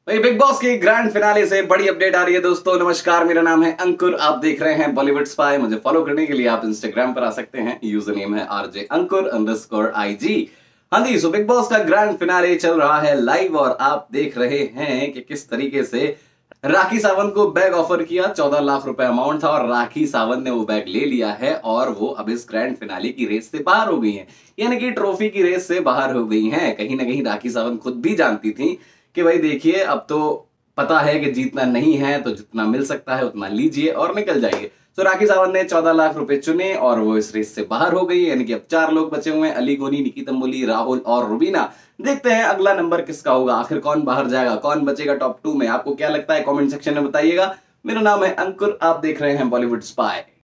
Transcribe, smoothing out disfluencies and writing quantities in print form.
भाई Bigg Boss की grand finale से बड़ी अपडेट आ रही है दोस्तों। नमस्कार, मेरा नाम है अंकुर, आप देख रहे हैं बॉलीवुड स्पाई। मुझे फॉलो करने के लिए आप इंस्टाग्राम पर आ सकते हैं, यूजर नेम है RJ_अंकुर_IG। हाँ जी, सो बिग बॉस का ग्रैंड फिनाले चल रहा है लाइव और आप देख रहे हैं कि किस तरीके से राखी सावंत को बैग ऑफर किया। 14 लाख रुपए अमाउंट था और राखी सावंत ने वो बैग ले लिया है और वो अब इस ग्रैंड फिनाले की रेस से बाहर हो गई हैं, यानी कि ट्रॉफी की रेस से बाहर हो गई हैं। कहीं ना कहीं राखी सावंत खुद भी जानती थी कि भाई देखिए, अब तो पता है कि जीतना नहीं है, तो जितना मिल सकता है उतना लीजिए और निकल जाइए। तो राखी सावंत ने 14 लाख रुपए चुने और वो इस रेस से बाहर हो गई, यानी कि अब 4 लोग बचे हुए हैं, अली गोनी, निकी तंबोली, राहुल और रुबीना। देखते हैं अगला नंबर किसका होगा, आखिर कौन बाहर जाएगा, कौन बचेगा टॉप 2 में। आपको क्या लगता है कमेंट सेक्शन में बताइएगा। मेरा नाम है अंकुर, आप देख रहे हैं बॉलीवुड स्पाई।